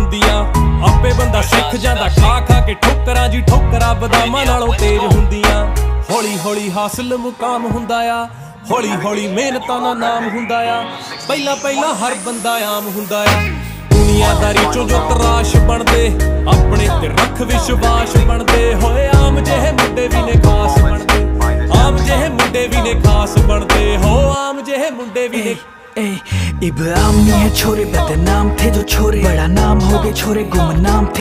ਹੁੰਦੀਆਂ। ਆਪੇ ਬੰਦਾ ਸਿੱਖ ਜਾਂਦਾ ਖਾ ਖਾ ਕੇ ਠੋਕਰਾਂ ਜੀ, ਠੋਕਰਾਂ ਬਦਾਮਾਂ ਨਾਲੋਂ ਤੇਜ਼ ਹੁੰਦੀਆਂ। ਹੌਲੀ ਹੌਲੀ ਹਾਸਲ ਮੁਕਾਮ ਹੁੰਦਾ ਆ, ਹੌਲੀ ਹੌਲੀ ਮਿਹਨਤਾਂ ਦਾ ਨਾਮ ਹੁੰਦਾ ਆ। ਪਹਿਲਾਂ ਪਹਿਲਾਂ ਹਰ ਬੰਦਾ ਆਮ ਹੁੰਦਾ ਆ। ਦੁਨੀਆਦਾਰੀ ਚੋਂ ਜੋ ਤਰਾਸ਼ ਬਣਦੇ, ਆਪਣੇ ਤੇ ਰੱਖ ਵਿਸ਼ਵਾਸ ਬਣਦੇ ਹੋਏ। ਆਮ ਜਿਹੇ ਮੁੰਡੇ ਵੀ ਨੇ ਖਾਸ ਬਣਦੇ, ਆਮ ਜਿਹੇ ਮੁੰਡੇ ਵੀ ਨੇ ਖਾਸ ਬਣਦੇ ਹੋ। ਆਮ ਜਿਹੇ ਮੁੰਡੇ ਵੀ ਨੇ इब्राहिम नहीं है छोरे, बदनाम थे जो छोरे, बड़ा नाम हो गए छोरे गुमनाम थे।